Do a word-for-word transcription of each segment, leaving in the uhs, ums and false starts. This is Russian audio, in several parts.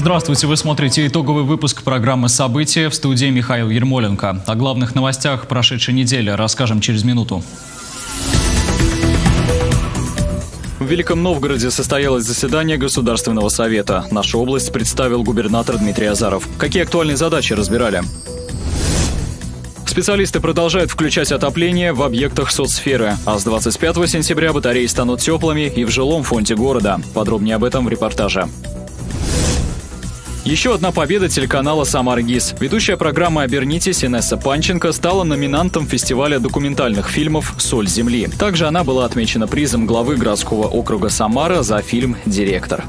Здравствуйте, вы смотрите итоговый выпуск программы «События», в студии Михаил Ермоленко. О главных новостях прошедшей недели расскажем через минуту. В Великом Новгороде состоялось заседание Государственного совета. Нашу область представил губернатор Дмитрий Азаров. Какие актуальные задачи разбирали? Специалисты продолжают включать отопление в объектах соцсферы. А с двадцать пятого сентября батареи станут теплыми и в жилом фонде города. Подробнее об этом в репортаже. Еще одна победа телеканала «Самар-ГИС». Ведущая программы «Обернитесь» Инесса Панченко стала номинантом фестиваля документальных фильмов «Соль земли». Также она была отмечена призом главы городского округа Самара за фильм «Директор».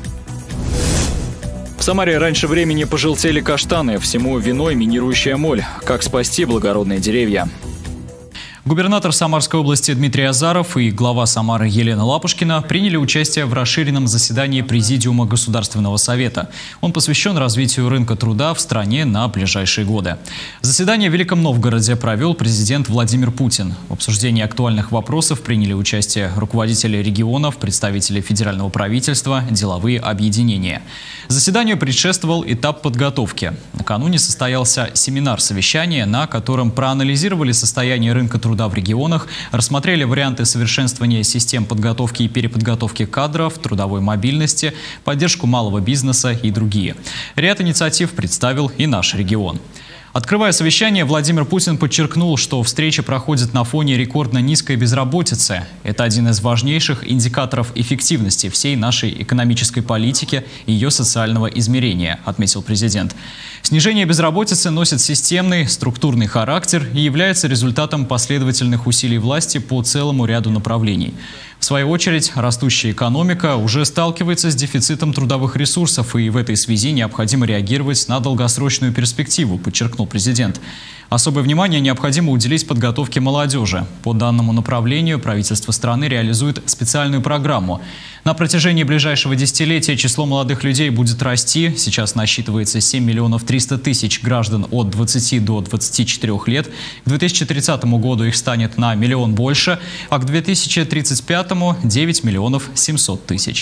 В Самаре раньше времени пожелтели каштаны, всему виной минирующая моль. Как спасти благородные деревья? Губернатор Самарской области Дмитрий Азаров и глава Самары Елена Лапушкина приняли участие в расширенном заседании Президиума Государственного совета. Он посвящен развитию рынка труда в стране на ближайшие годы. Заседание в Великом Новгороде провел президент Владимир Путин. В обсуждении актуальных вопросов приняли участие руководители регионов, представители федерального правительства, деловые объединения. Заседанию предшествовал этап подготовки. Накануне состоялся семинар-совещание, на котором проанализировали состояние рынка труда в регионах, рассмотрели варианты совершенствования систем подготовки и переподготовки кадров, трудовой мобильности, поддержку малого бизнеса и другие. Ряд инициатив представил и наш регион. Открывая совещание, Владимир Путин подчеркнул, что встреча проходит на фоне рекордно низкой безработицы. Это один из важнейших индикаторов эффективности всей нашей экономической политики и ее социального измерения, отметил президент. Снижение безработицы носит системный, структурный характер и является результатом последовательных усилий власти по целому ряду направлений. В свою очередь, растущая экономика уже сталкивается с дефицитом трудовых ресурсов, и в этой связи необходимо реагировать на долгосрочную перспективу, подчеркнул президент. Особое внимание необходимо уделить подготовке молодежи. По данному направлению правительство страны реализует специальную программу. На протяжении ближайшего десятилетия число молодых людей будет расти. Сейчас насчитывается семь миллионов триста тысяч граждан от двадцати до двадцати четырёх лет. К две тысячи тридцатому году их станет на миллион больше, а к две тысячи тридцать пятому – девять миллионов семьсот тысяч.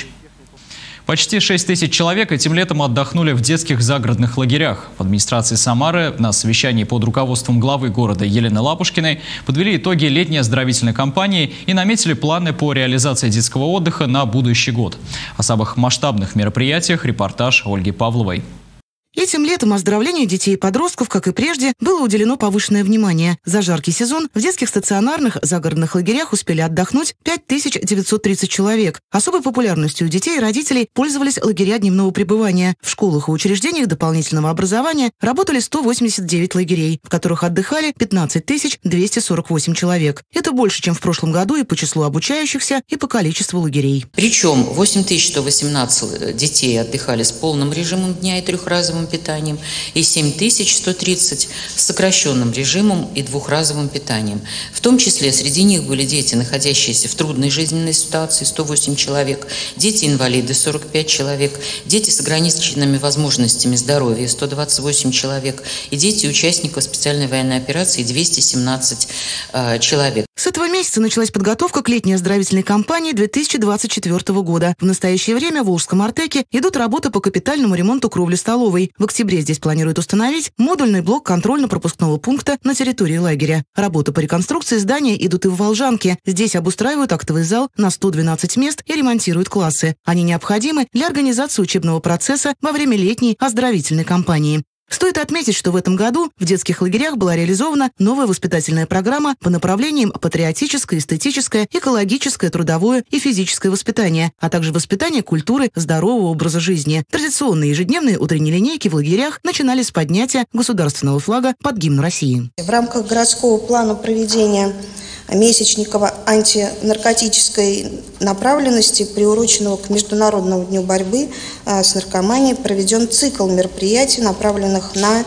Почти шесть тысяч человек этим летом отдохнули в детских загородных лагерях. В администрации Самары на совещании под руководством главы города Елены Лапушкиной подвели итоги летней оздоровительной кампании и наметили планы по реализации детского отдыха на будущий год. О самых масштабных мероприятиях репортаж Ольги Павловой. Этим летом оздоровлению детей и подростков, как и прежде, было уделено повышенное внимание. За жаркий сезон в детских стационарных загородных лагерях успели отдохнуть пять тысяч девятьсот тридцать человек. Особой популярностью у детей и родителей пользовались лагеря дневного пребывания. В школах и учреждениях дополнительного образования работали сто восемьдесят девять лагерей, в которых отдыхали пятнадцать тысяч двести сорок восемь человек. Это больше, чем в прошлом году и по числу обучающихся, и по количеству лагерей. Причем восемь тысяч сто восемнадцать детей отдыхали с полным режимом дня и трехразовым питанием, и семь тысяч сто тридцать с сокращенным режимом и двухразовым питанием. В том числе среди них были дети, находящиеся в трудной жизненной ситуации, сто восемь человек, дети-инвалиды, сорок пять человек, дети с ограниченными возможностями здоровья, сто двадцать восемь человек, и дети участников специальной военной операции, двести семнадцать э, человек. С этого месяца началась подготовка к летней оздоровительной кампании две тысячи двадцать четвёртого года. В настоящее время в Волжском Артеке идут работы по капитальному ремонту кровли-столовой. В октябре здесь планируют установить модульный блок контрольно-пропускного пункта на территории лагеря. Работы по реконструкции здания идут и в Волжанке. Здесь обустраивают актовый зал на сто двенадцать мест и ремонтируют классы. Они необходимы для организации учебного процесса во время летней оздоровительной кампании. Стоит отметить, что в этом году в детских лагерях была реализована новая воспитательная программа по направлениям патриотическое, эстетическое, экологическое, трудовое и физическое воспитание, а также воспитание культуры здорового образа жизни. Традиционные ежедневные утренние линейки в лагерях начинались с поднятия государственного флага под гимн России. В рамках городского плана проведения месячника антинаркотической направленности, приуроченного к Международному дню борьбы с наркоманией, проведен цикл мероприятий, направленных на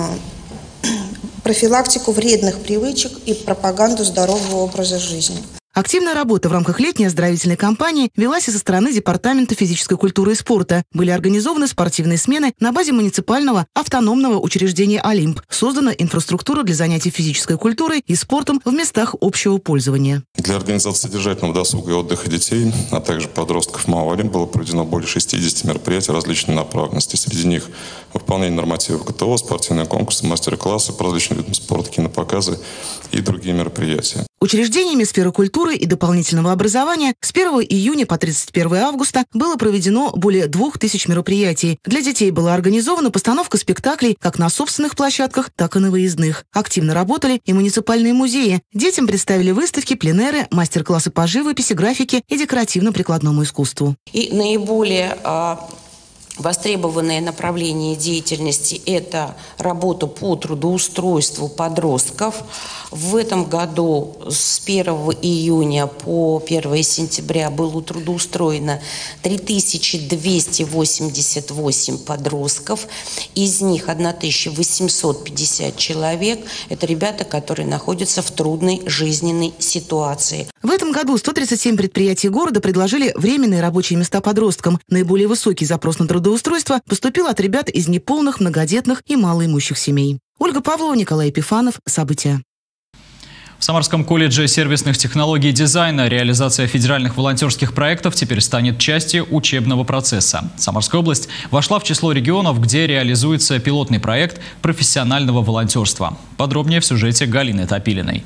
профилактику вредных привычек и пропаганду здорового образа жизни. Активная работа в рамках летней оздоровительной кампании велась и со стороны Департамента физической культуры и спорта. Были организованы спортивные смены на базе муниципального автономного учреждения «Олимп». Создана инфраструктура для занятий физической культурой и спортом в местах общего пользования. Для организации содержательного досуга и отдыха детей, а также подростков МАО «Олимп» было проведено более шестидесяти мероприятий различной направленности. Среди них выполнение нормативов ГТО, спортивные конкурсы, мастер-классы по различным видам спорта, кинопоказы и другие мероприятия. Учреждениями сферы культуры и дополнительного образования с первого июня по тридцать первое августа было проведено более двух тысяч мероприятий. Для детей была организована постановка спектаклей как на собственных площадках, так и на выездных. Активно работали и муниципальные музеи. Детям представили выставки, пленэры, мастер-классы по живописи, графике и декоративно-прикладному искусству. И наиболее востребованное направление деятельности – это работа по трудоустройству подростков. В этом году с первого июня по первое сентября было трудоустроено три тысячи двести восемьдесят восемь подростков. Из них тысяча восемьсот пятьдесят человек – это ребята, которые находятся в трудной жизненной ситуации. В этом году сто тридцать семь предприятий города предложили временные рабочие места подросткам. Наиболее высокий запрос на трудоустройство поступил от ребят из неполных, многодетных и малоимущих семей. Ольга Павлова, Николай Епифанов. События. В Самарском колледже сервисных технологий и дизайна реализация федеральных волонтерских проектов теперь станет частью учебного процесса. Самарская область вошла в число регионов, где реализуется пилотный проект профессионального волонтерства. Подробнее в сюжете Галины Топилиной.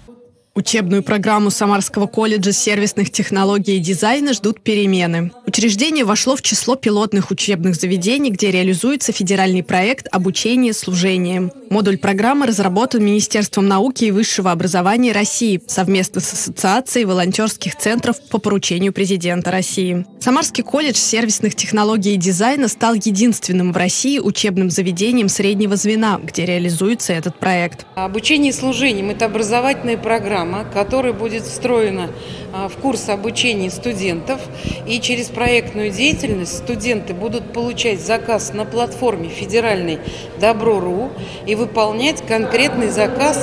Учебную программу Самарского колледжа сервисных технологий и дизайна ждут перемены. Учреждение вошло в число пилотных учебных заведений, где реализуется федеральный проект «Обучение служением». Модуль программы разработан Министерством науки и высшего образования России совместно с Ассоциацией волонтерских центров по поручению президента России. Самарский колледж сервисных технологий и дизайна стал единственным в России учебным заведением среднего звена, где реализуется этот проект. Обучение служением – это образовательная программа, которая будет встроена в курс обучения студентов. И через проектную деятельность студенты будут получать заказ на платформе федеральной Добро.ру и выполнять конкретный заказ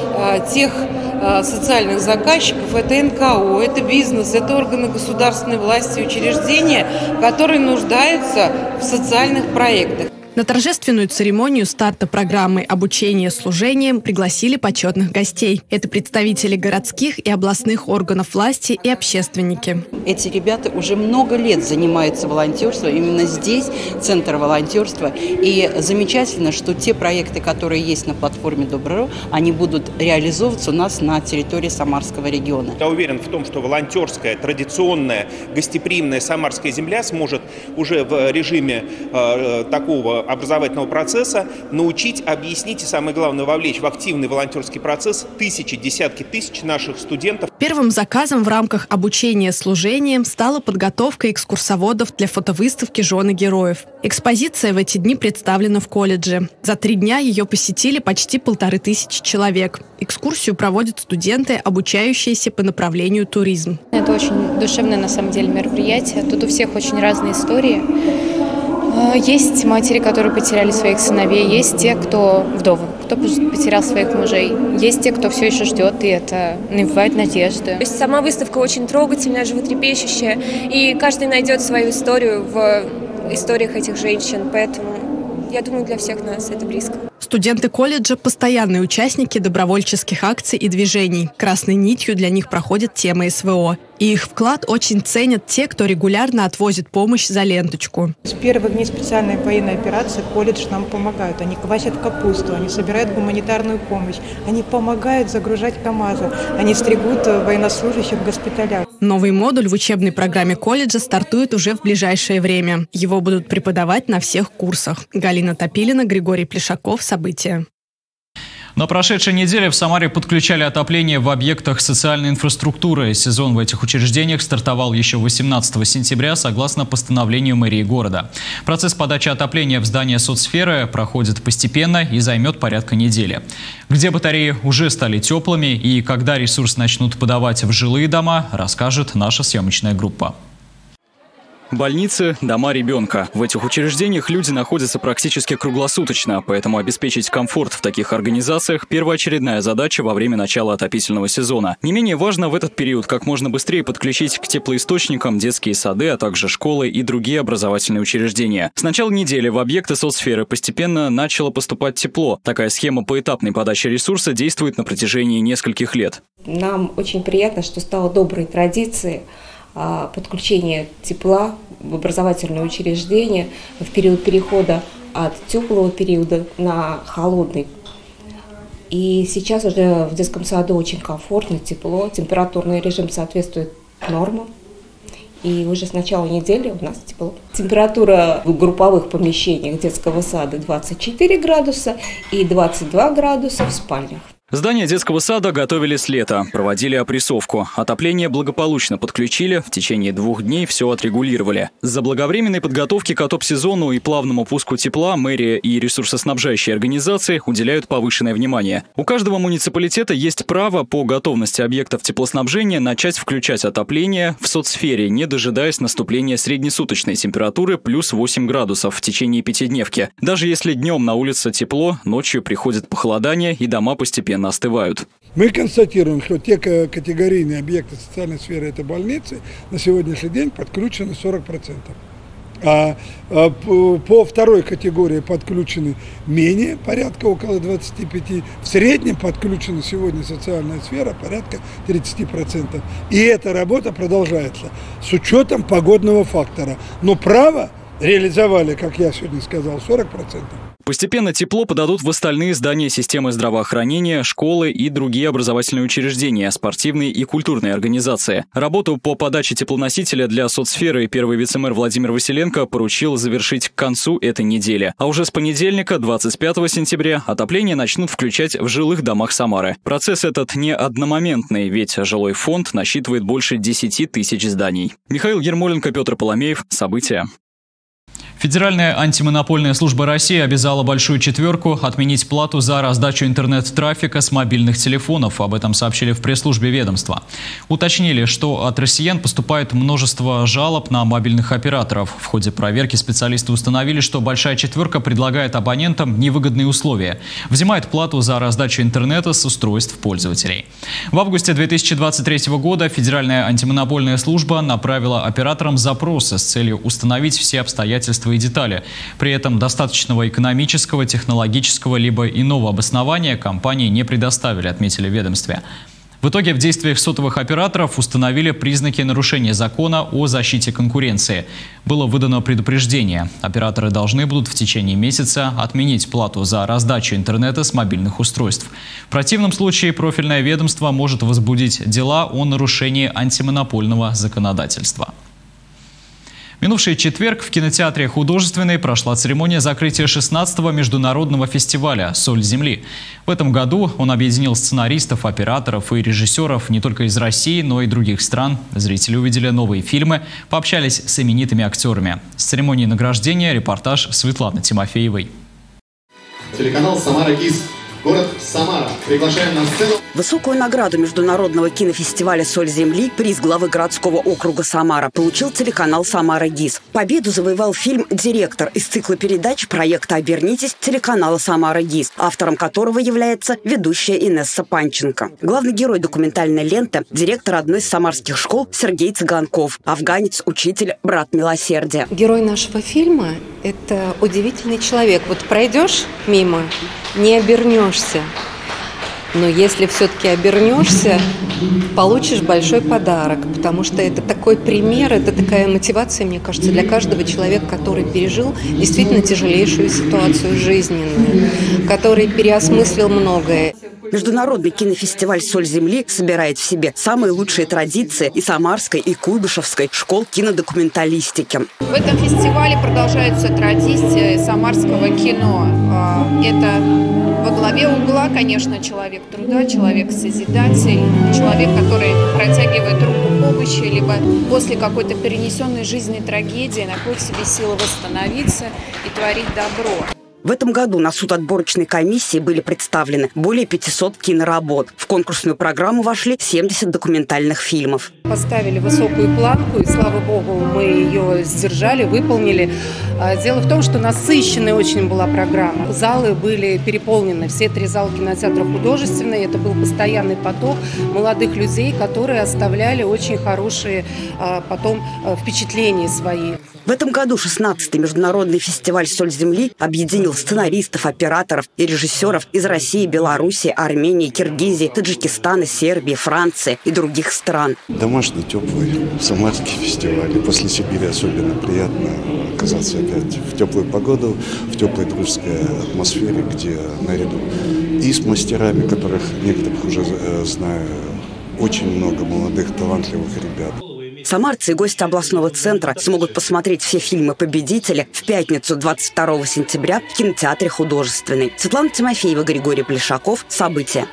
тех социальных заказчиков. Это эн ка о, это бизнес, это органы государственной власти, учреждения, которые нуждаются в социальных проектах. На торжественную церемонию старта программы обучения служением пригласили почетных гостей. Это представители городских и областных органов власти и общественники. Эти ребята уже много лет занимаются волонтерством. Именно здесь центр волонтерства. И замечательно, что те проекты, которые есть на платформе Добро.ру, они будут реализовываться у нас на территории Самарского региона. Я уверен в том, что волонтерская, традиционная, гостеприимная самарская земля сможет уже в режиме э, такого образовательного процесса научить, объяснить и, самое главное, вовлечь в активный волонтерский процесс тысячи, десятки тысяч наших студентов. Первым заказом в рамках обучения служением стала подготовка экскурсоводов для фотовыставки «Жены героев». Экспозиция в эти дни представлена в колледже. За три дня ее посетили почти полторы тысячи человек. Экскурсию проводят студенты, обучающиеся по направлению туризм. Это очень душевное, на самом деле, мероприятие. Тут у всех очень разные истории. Есть матери, которые потеряли своих сыновей, есть те, кто вдовы, кто потерял своих мужей, есть те, кто все еще ждет, и это навевает надежды. То есть сама выставка очень трогательная, животрепещущая, и каждый найдет свою историю в историях этих женщин, поэтому я думаю, для всех нас это близко. Студенты колледжа – постоянные участники добровольческих акций и движений. Красной нитью для них проходит тема эс вэ о. И их вклад очень ценят те, кто регулярно отвозит помощь за ленточку. С первых дней специальной военной операции колледж нам помогают. Они квасят капусту, они собирают гуманитарную помощь, они помогают загружать КАМАЗы, они стригут военнослужащих в госпиталях. Новый модуль в учебной программе колледжа стартует уже в ближайшее время. Его будут преподавать на всех курсах. Галина Топилина, Григорий Плешаков. События. На прошедшей неделе в Самаре подключали отопление в объектах социальной инфраструктуры. Сезон в этих учреждениях стартовал еще восемнадцатого сентября согласно постановлению мэрии города. Процесс подачи отопления в здание соцсферы проходит постепенно и займет порядка недели. Где батареи уже стали теплыми и когда ресурс начнут подавать в жилые дома, расскажет наша съемочная группа. Больницы – дома ребенка. В этих учреждениях люди находятся практически круглосуточно, поэтому обеспечить комфорт в таких организациях – первоочередная задача во время начала отопительного сезона. Не менее важно в этот период как можно быстрее подключить к теплоисточникам детские сады, а также школы и другие образовательные учреждения. С начала недели в объекты соцсферы постепенно начало поступать тепло. Такая схема поэтапной подачи ресурса действует на протяжении нескольких лет. Нам очень приятно, что стало доброй традицией подключение тепла в образовательные учреждения в период перехода от теплого периода на холодный. И сейчас уже в детском саду очень комфортно, тепло, температурный режим соответствует нормам. И уже с начала недели у нас тепло. Температура в групповых помещениях детского сада двадцать четыре градуса и двадцать два градуса в спальнях. Здание детского сада готовили с лета, проводили опрессовку. Отопление благополучно подключили, в течение двух дней все отрегулировали. За благовременной подготовки к отоп-сезону и плавному пуску тепла мэрия и ресурсоснабжающие организации уделяют повышенное внимание. У каждого муниципалитета есть право по готовности объектов теплоснабжения начать включать отопление в соцсфере, не дожидаясь наступления среднесуточной температуры плюс восемь градусов в течение пятидневки. Даже если днем на улице тепло, ночью приходит похолодание и дома постепенно остывают. Мы констатируем, что те категорийные объекты социальной сферы, это больницы, на сегодняшний день подключены сорок процентов. А, а по, по второй категории подключены менее, порядка около двадцати пяти процентов. В среднем подключена сегодня социальная сфера порядка тридцати процентов. И эта работа продолжается с учетом погодного фактора. Но право реализовали, как я сегодня сказал, сорок процентов. Постепенно тепло подадут в остальные здания системы здравоохранения, школы и другие образовательные учреждения, спортивные и культурные организации. Работу по подаче теплоносителя для соцсферы первый вице-мэр Владимир Василенко поручил завершить к концу этой недели. А уже с понедельника, двадцать пятого сентября, отопление начнут включать в жилых домах Самары. Процесс этот не одномоментный, ведь жилой фонд насчитывает больше десяти тысяч зданий. Михаил Ермоленко, Петр Поломеев. События. Федеральная антимонопольная служба России обязала Большую Четверку отменить плату за раздачу интернет-трафика с мобильных телефонов. Об этом сообщили в пресс-службе ведомства. Уточнили, что от россиян поступает множество жалоб на мобильных операторов. В ходе проверки специалисты установили, что Большая Четверка предлагает абонентам невыгодные условия. Взимает плату за раздачу интернета с устройств пользователей. В августе две тысячи двадцать третьего года Федеральная антимонопольная служба направила операторам запросы с целью установить все обстоятельства и детали. При этом достаточного экономического, технологического либо иного обоснования компании не предоставили, отметили в ведомстве. В итоге в действиях сотовых операторов установили признаки нарушения закона о защите конкуренции. Было выдано предупреждение. Операторы должны будут в течение месяца отменить плату за раздачу интернета с мобильных устройств. В противном случае профильное ведомство может возбудить дела о нарушении антимонопольного законодательства. Минувший четверг в кинотеатре «Художественный» прошла церемония закрытия шестнадцатого международного фестиваля «Соль земли». В этом году он объединил сценаристов, операторов и режиссеров не только из России, но и других стран. Зрители увидели новые фильмы, пообщались с именитыми актерами. С церемонии награждения репортаж Светланы Тимофеевой. Телеканал «Самара-ГИС». Город Самара. Приглашаем на сцену. Высокую награду международного кинофестиваля «Соль земли», приз главы городского округа Самара, получил телеканал «Самара-ГИС». Победу завоевал фильм «Директор» из цикла передач проекта «Обернитесь» телеканала «Самара-ГИС», автором которого является ведущая Инесса Панченко. Главный герой документальной ленты – директор одной из самарских школ Сергей Цыганков, афганец, учитель, брат милосердия. Герой нашего фильма – это удивительный человек. Вот пройдешь мимо – не обернешься. Но если все-таки обернешься, получишь большой подарок, потому что это такой пример, это такая мотивация, мне кажется, для каждого человека, который пережил действительно тяжелейшую ситуацию жизненную, который переосмыслил многое. Международный кинофестиваль «Соль земли» собирает в себе самые лучшие традиции и самарской, и куйбышевской школ кинодокументалистики. В этом фестивале продолжаются традиции самарского кино. Это во главе угла, конечно, человек труда, человек-созидатель, человек, который протягивает руку помощи, либо после какой-то перенесенной жизненной трагедии находит в себе силы восстановиться и творить добро. В этом году на суд отборочной комиссии были представлены более пятисот киноработ. В конкурсную программу вошли семьдесят документальных фильмов. Поставили высокую планку, и, слава богу, мы ее сдержали, выполнили. Дело в том, что насыщенная очень была программа. Залы были переполнены, все три зала кинотеатра художественные. Это был постоянный поток молодых людей, которые оставляли очень хорошие потом впечатления свои. В этом году шестнадцатый международный фестиваль «Соль земли» объединил сценаристов, операторов и режиссеров из России, Белоруссии, Армении, Киргизии, Таджикистана, Сербии, Франции и других стран. Домашний, теплый, самарский фестиваль. И после Сибири особенно приятно оказаться опять в теплую погоду, в теплой дружеской атмосфере, где наряду и с мастерами, которых некоторых уже знаю, очень много молодых, талантливых ребят. Самарцы и гости областного центра смогут посмотреть все фильмы победителя в пятницу двадцать второго сентября в кинотеатре «Художественный». Светлана Тимофеева, Григорий Плешаков. События.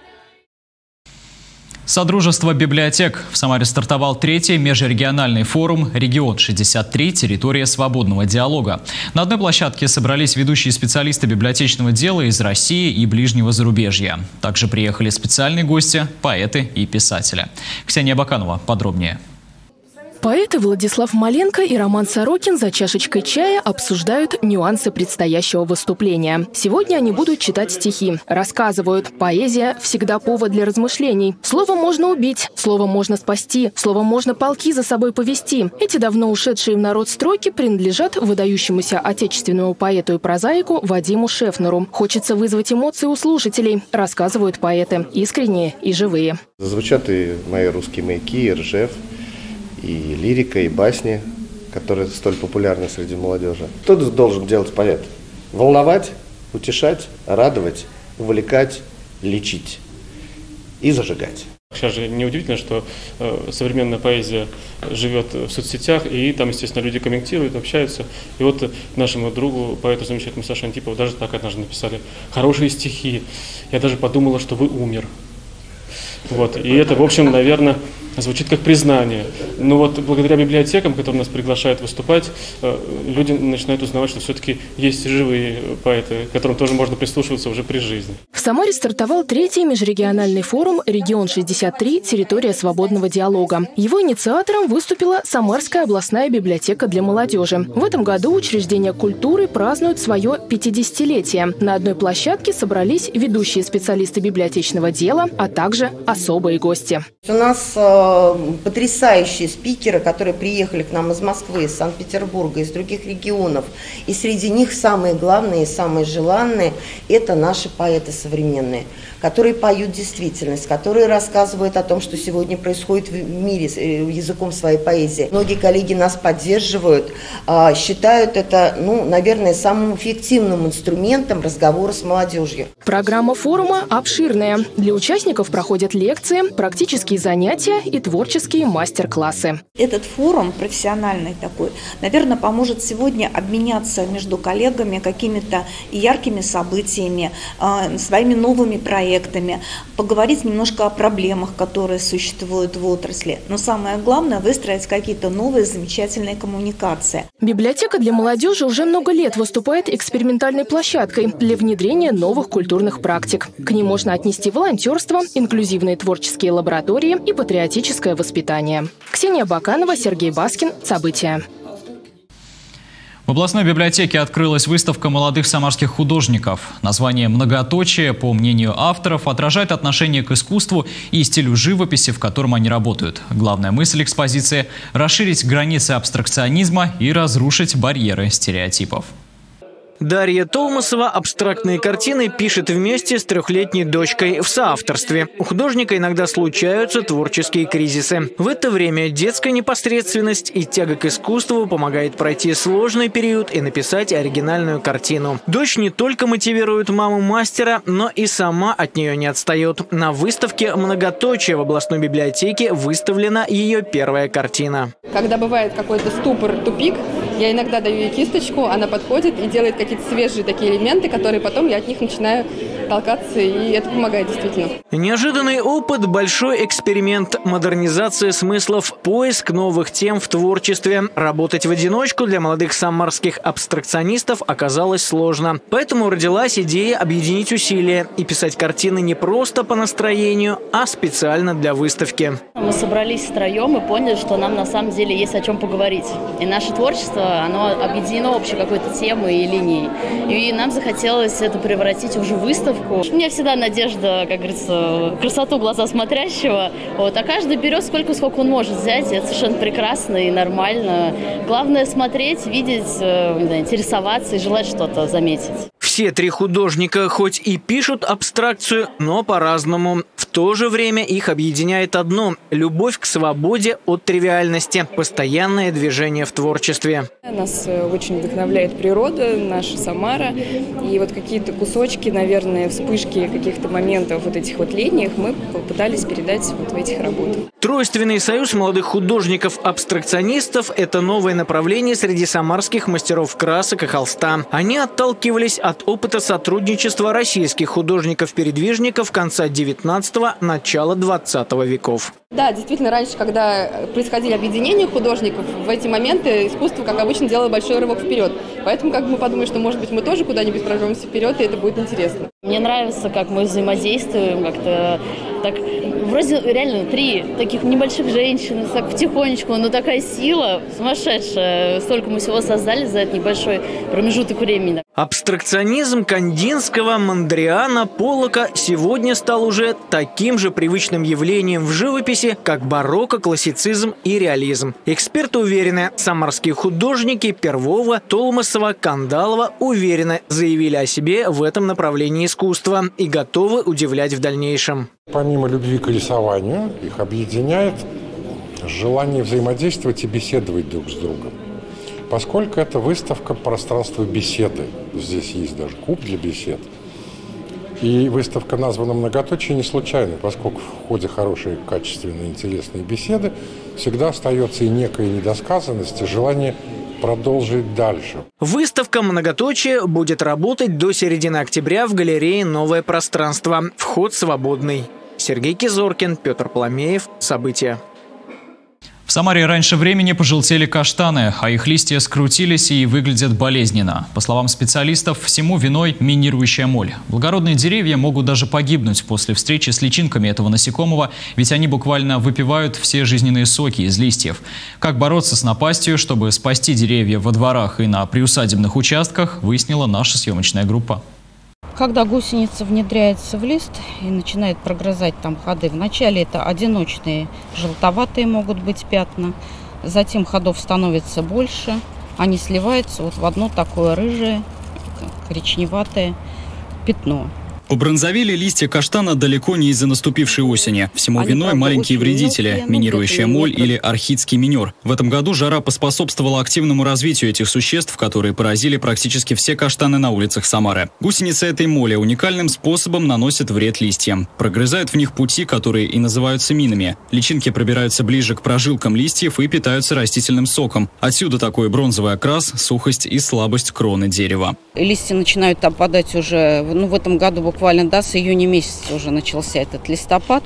Содружество библиотек. В Самаре стартовал третий межрегиональный форум «Регион шестьдесят три. Территория свободного диалога». На одной площадке собрались ведущие специалисты библиотечного дела из России и ближнего зарубежья. Также приехали специальные гости, поэты и писатели. Ксения Баканова подробнее. Поэты Владислав Маленко и Роман Сорокин за чашечкой чая обсуждают нюансы предстоящего выступления. Сегодня они будут читать стихи. Рассказывают, поэзия всегда повод для размышлений. Слово можно убить, слово можно спасти, слово можно полки за собой повести. Эти давно ушедшие в народ строки принадлежат выдающемуся отечественному поэту и прозаику Вадиму Шефнеру. Хочется вызвать эмоции у слушателей, рассказывают поэты, искренние и живые. Звучат и мои русские маяки, и Ржев, и лирика, и басни, которые столь популярны среди молодежи. Что должен делать поэт? Волновать, утешать, радовать, увлекать, лечить и зажигать. Сейчас же неудивительно, что э, современная поэзия живет в соцсетях, и там, естественно, люди комментируют, общаются. И вот нашему другу, поэту замечательному Саше Антипову, даже так однажды написали хорошие стихи. Я даже подумала, что вы умер. Вот. И это, в общем, наверное, звучит как признание. Но вот благодаря библиотекам, которые нас приглашают выступать, люди начинают узнавать, что все-таки есть живые поэты, к которым тоже можно прислушиваться уже при жизни. В Самаре стартовал третий межрегиональный форум «Регион шестьдесят три. Территория свободного диалога». Его инициатором выступила Самарская областная библиотека для молодежи. В этом году учреждения культуры празднуют свое пятидесятилетие. На одной площадке собрались ведущие специалисты библиотечного дела, а также особые гости. У нас потрясающие спикеры, которые приехали к нам из Москвы, из Санкт-Петербурга, из других регионов. И среди них самые главные и самые желанные – это наши поэты современные, которые поют действительность, которые рассказывают о том, что сегодня происходит в мире языком своей поэзии. Многие коллеги нас поддерживают, считают это, ну, наверное, самым эффективным инструментом разговора с молодежью. Программа форума обширная. Для участников проходят лекции, практические занятия и творческие мастер-классы. Этот форум профессиональный такой, наверное, поможет сегодня обменяться между коллегами какими-то яркими событиями, своими новыми проектами, поговорить немножко о проблемах, которые существуют в отрасли. Но самое главное – выстроить какие-то новые замечательные коммуникации. Библиотека для молодежи уже много лет выступает экспериментальной площадкой для внедрения новых культурных практик. К ним можно отнести волонтерство, инклюзивные творческие лаборатории и патриотическое воспитание. Ксения Баканова, Сергей Баскин. События. В областной библиотеке открылась выставка молодых самарских художников. Название «Многоточие», по мнению авторов, отражает отношение к искусству и стилю живописи, в котором они работают. Главная мысль экспозиции – расширить границы абстракционизма и разрушить барьеры стереотипов. Дарья Толмасова абстрактные картины пишет вместе с трехлетней дочкой в соавторстве. У художника иногда случаются творческие кризисы. В это время детская непосредственность и тяга к искусству помогает пройти сложный период и написать оригинальную картину. Дочь не только мотивирует маму мастера, но и сама от нее не отстает. На выставке «Многоточие» в областной библиотеке выставлена ее первая картина. Когда бывает какой-то ступор, тупик, я иногда даю ей кисточку, она подходит и делает какие-то свежие такие элементы, которые потом я от них начинаю толкаться, и это помогает действительно. Неожиданный опыт, большой эксперимент, модернизация смыслов, поиск новых тем в творчестве. Работать в одиночку для молодых самарских абстракционистов оказалось сложно. Поэтому родилась идея объединить усилия и писать картины не просто по настроению, а специально для выставки. Мы собрались втроем и поняли, что нам на самом деле есть о чем поговорить. И наше творчество, оно объединено общей какой-то темой и линией. И нам захотелось это превратить уже в выставку. У меня всегда надежда, как говорится, красоту глаза смотрящего. Вот. А каждый берет сколько, сколько он может взять. И это совершенно прекрасно и нормально. Главное смотреть, видеть, не знаю, интересоваться и желать что-то заметить. Все три художника хоть и пишут абстракцию, но по-разному. В то же время их объединяет одно – любовь к свободе от тривиальности, постоянное движение в творчестве. Нас очень вдохновляет природа, наша Самара. И вот какие-то кусочки, наверное, вспышки каких-то моментов вот этих вот летних мы попытались передать вот в этих работах. Тройственный союз молодых художников-абстракционистов – это новое направление среди самарских мастеров красок и холста. Они отталкивались от опыта сотрудничества российских художников-передвижников конца девятнадцатого – начала двадцатого веков. Да, действительно, раньше, когда происходили объединения художников, в эти моменты искусство, как обычно, делало большой рывок вперед. Поэтому как бы мы подумали, что, может быть, мы тоже куда-нибудь прорвемся вперед, и это будет интересно. Мне нравится, как мы взаимодействуем, как-то так, вроде реально три таких небольших женщины, так потихонечку, но такая сила сумасшедшая. Столько мы всего создали за этот небольшой промежуток времени. Абстракционизм Кандинского, Мондриана, Поллока сегодня стал уже таким же привычным явлением в живописи, как барокко, классицизм и реализм. Эксперты уверены, самарские художники Первого, Толмасова, Кандалова уверенно заявили о себе в этом направлении искусства и готовы удивлять в дальнейшем. Помимо любви к рисованию, их объединяет желание взаимодействовать и беседовать друг с другом. Поскольку это выставка пространства беседы, здесь есть даже куб для бесед, и выставка названа «Многоточие» не случайно, поскольку в ходе хорошей, качественной, интересной беседы всегда остается и некая недосказанность, и желание продолжить дальше. Выставка «Многоточие» будет работать до середины октября в галерее «Новое пространство». Вход свободный. Сергей Кизоркин, Петр Пломеев. События. В Самаре раньше времени пожелтели каштаны, а их листья скрутились и выглядят болезненно. По словам специалистов, всему виной минирующая моль. Благородные деревья могут даже погибнуть после встречи с личинками этого насекомого, ведь они буквально выпивают все жизненные соки из листьев. Как бороться с напастью, чтобы спасти деревья во дворах и на приусадебных участках, выяснила наша съемочная группа. Когда гусеница внедряется в лист и начинает прогрызать там ходы, вначале это одиночные желтоватые могут быть пятна, затем ходов становится больше, они сливаются вот в одно такое рыжее, коричневатое пятно. Убронзовели листья каштана далеко не из-за наступившей осени. Всему Они, виной правда, маленькие вредители, мелкие, минирующая ну, моль или архидский минер. В этом году жара поспособствовала активному развитию этих существ, которые поразили практически все каштаны на улицах Самары. Гусеницы этой моли уникальным способом наносят вред листьям. Прогрызают в них пути, которые и называются минами. Личинки пробираются ближе к прожилкам листьев и питаются растительным соком. Отсюда такой бронзовый окрас, сухость и слабость кроны дерева. Листья начинают опадать уже, ну, в этом году буквально буквально да, с июня месяца уже начался этот листопад,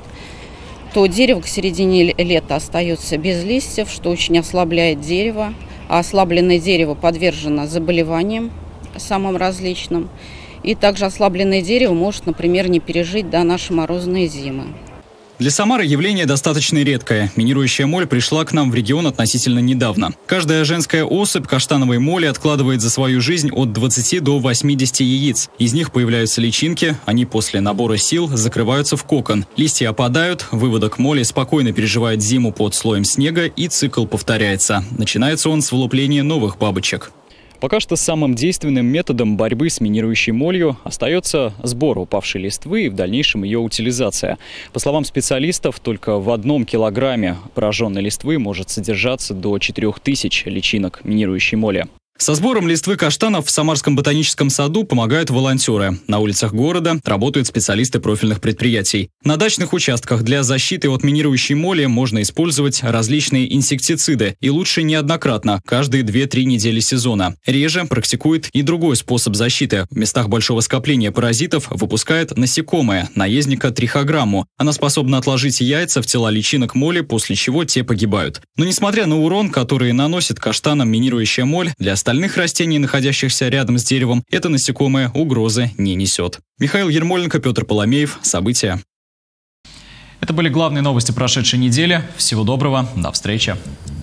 то дерево к середине лета остается без листьев, что очень ослабляет дерево. А ослабленное дерево подвержено заболеваниям самым различным. И также ослабленное дерево может, например, не пережить до нашей морозной зимы. Для Самары явление достаточно редкое. Минирующая моль пришла к нам в регион относительно недавно. Каждая женская особь каштановой моли откладывает за свою жизнь от двадцати до восьмидесяти яиц. Из них появляются личинки, они после набора сил закрываются в кокон. Листья опадают, выводок моли спокойно переживает зиму под слоем снега, и цикл повторяется. Начинается он с вылупления новых бабочек. Пока что самым действенным методом борьбы с минирующей молью остается сбор упавшей листвы и в дальнейшем ее утилизация. По словам специалистов, только в одном килограмме пораженной листвы может содержаться до четырёх тысяч личинок минирующей моли. Со сбором листвы каштанов в Самарском ботаническом саду помогают волонтеры. На улицах города работают специалисты профильных предприятий. На дачных участках для защиты от минирующей моли можно использовать различные инсектициды. И лучше неоднократно, каждые две-три недели сезона. Реже практикует и другой способ защиты. В местах большого скопления паразитов выпускает насекомое, наездника трихограмму. Она способна отложить яйца в тела личинок моли, после чего те погибают. Но несмотря на урон, который наносит каштанам минирующая моль, для остальных Остальных растений, находящихся рядом с деревом, это насекомое угрозы не несет. Михаил Ермоленко, Петр Поломеев. События. Это были главные новости прошедшей недели. Всего доброго. До встречи.